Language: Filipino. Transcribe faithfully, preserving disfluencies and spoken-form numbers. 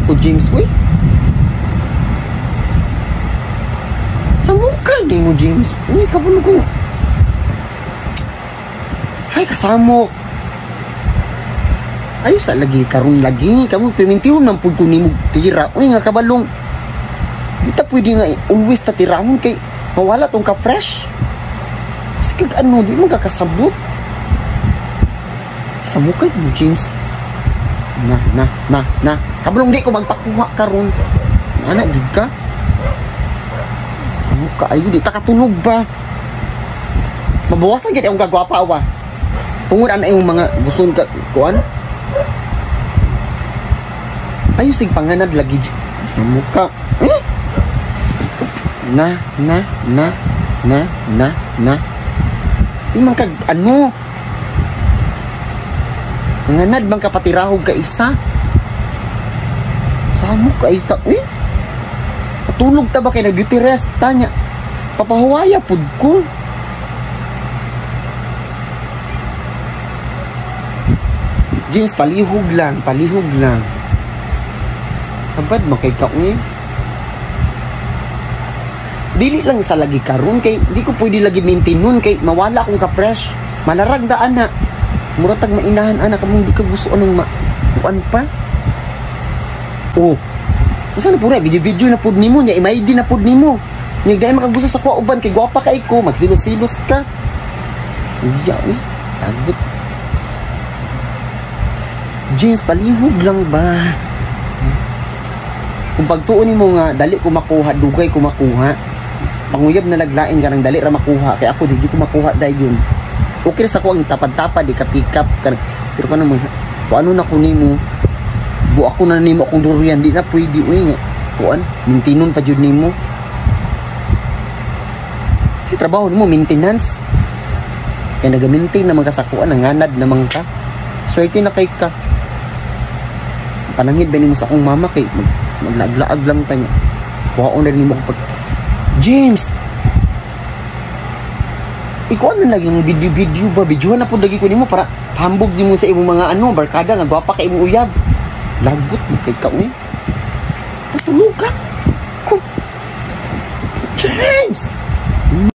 ko, James, uy. Sa mukha di mo, James. Uy, kabulog ko. Ay, kasamo. Ayos sa lagi, karon lagi. Kamu pimintiyon ng pud ko ni mo tira. Uy, nga kabalong. Di ta pwede nga always ta tirahon kay mawala tong ka-fresh. Kasi kag ano, di mo kakasabot. Sa mukha di mo, James. Na, na, na, na. Kabalong di ko magpakuha karon. Anak jud ka. Sa mukha, ayo, di ta katulog ba? Mabawasan gid ang kagwapa wa. Tungod ana yung mga gusto ka kuan. Ayos sig panganad lagi sa muka. Eh? Na, na, na, na, na, na. Si man kag ano? Panganad bang kapatirahog ka isa? Sa muka ay ta, eh? Patulog ta ba kay na beauty rest tanya? Papahuwaya pud ko. James, palihog lang, palihog lang. Abad mo kay ka, eh. Dili lang sa lagi karon kay di ko pwede lagi maintain nun kay mawala akong ka-fresh. Malarag daan na. Muratag mainahan anak kamong di ka gusto anong ma... Kuan pa? Oh. Masa na po na, video-video na pod nimo niya, i-M I D na pod nimo. Niya dahil makagusto sa kuwa uban kay gwapa ka ko, magsilos-silos ka. Suya, eh. Tagot. James, palihog lang ba? Kung pagtuon mo nga, dali ko makuha, dugay ko makuha. Panguyab na laglain ka ng dali ra makuha. Kaya ako, di ko makuha dahil yun. Okay sa ko ang tapad-tapad, di ka pick up. Ka, pero ka naman, kung ano na kunin mo, bu ako na nimo akong durian, di na pwede. Uy nga, kuan, mintinon pa dyan nimo. Kasi trabaho mo, maintenance. Kaya nag-maintain naman ka sa kuan, nanganad naman ka. Swerte na kay ka. Panangid ba mo sa akong mama kay mag, maglaag-laag lang tanya. Kuhaon na rin mo kapag James! Ikaw na lagi ng video-video ba? Videohan na po lagi ko ni mo para hambog si mo sa imong mga ano, barkada nga gwapa ka imong uyab. Lagot mo kay ka eh. Patulog ka. James!